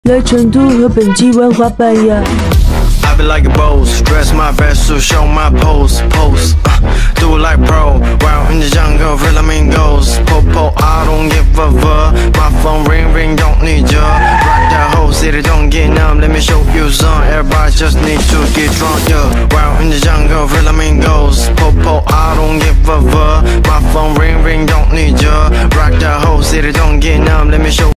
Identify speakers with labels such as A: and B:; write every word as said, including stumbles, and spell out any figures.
A: 来成都和本地玩滑板呀。
B: I be like a boss, dress my best to show my pose, pose. Uh, do it like pro, wow in the jungle, flamingos. Popo, I don't give a fuck. My phone ring, ring, don't need ya. Rock that whole city, don't get numb. Let me show you some. Everybody just need to get drunk, yeah. Wow in the jungle, flamingos. Popo, I don't give a fuck. My phone ring, ring, don't need ya. Rock that whole city, don't get numb. Let me show.